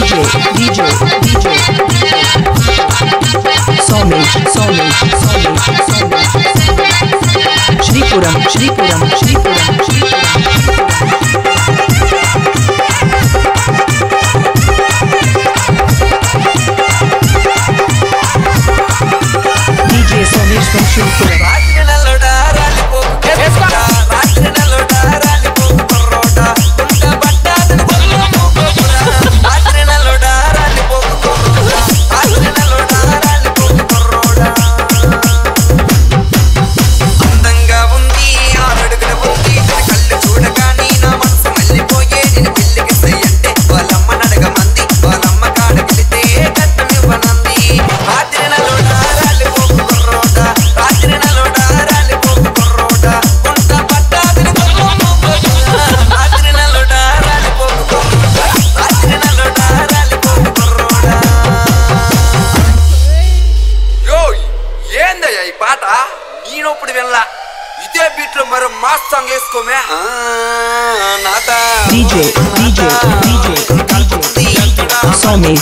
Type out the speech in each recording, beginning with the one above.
Somesh Shripuram DJ Somesh from Shripuram DJ Somesh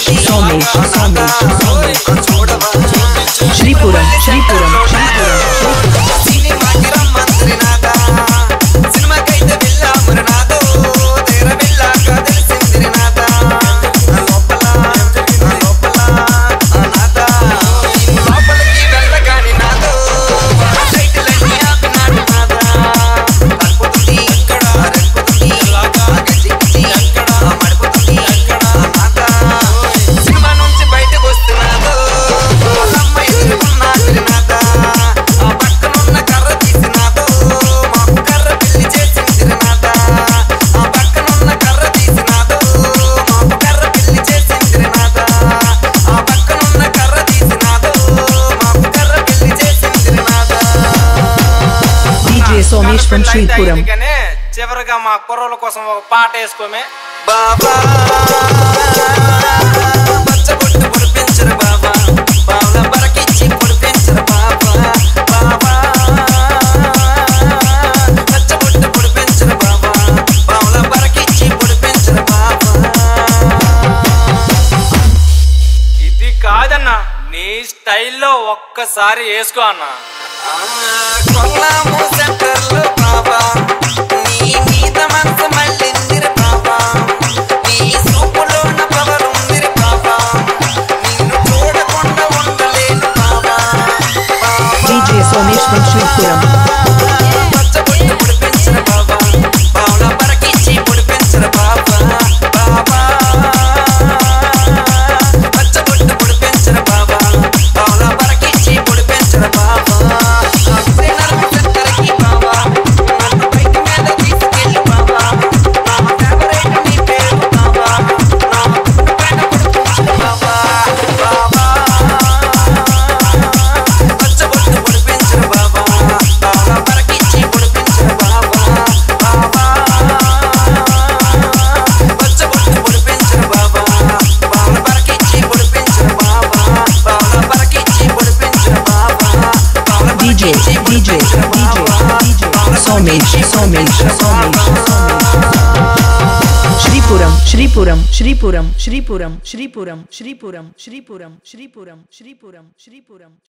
Shripuram Somesh from Shripuram చివరగా మా కుర్రోల కోసం ఒక పాట వేసుకోమే బాబా పచ్చబొట్టు పొడిపించరు బాబా బావల బరకిచ్చి పొడిపించరు బాబా బాబా పచ్చబొట్టు పొడిపించరు బాబా బావల బరకిచ్చి పొడిపించరు బాబా ఇది కాదన్న నీ స్టైల్లో ఒక్కసారి వేసుకో అన్న కొల్లాము సెంటర్లో బాబా నీ మీద మనసు మళ్ళిందిరి బాబా నీ సూపులోన పవర్ ఉందిరి బాబా నిన్ను చూడకుండా ఉండలేను బాబా DJ Somesh from Shripuram పచ్చబొట్టు పొడిపించరు Baba బావల బరకిచ్చి పొడిపించరు Baba Baba పచ్చబొట్టు పొడిపించరు Baba బావల బరకిచ్చి పొడిపించరు Baba DJ Somesh Shripuram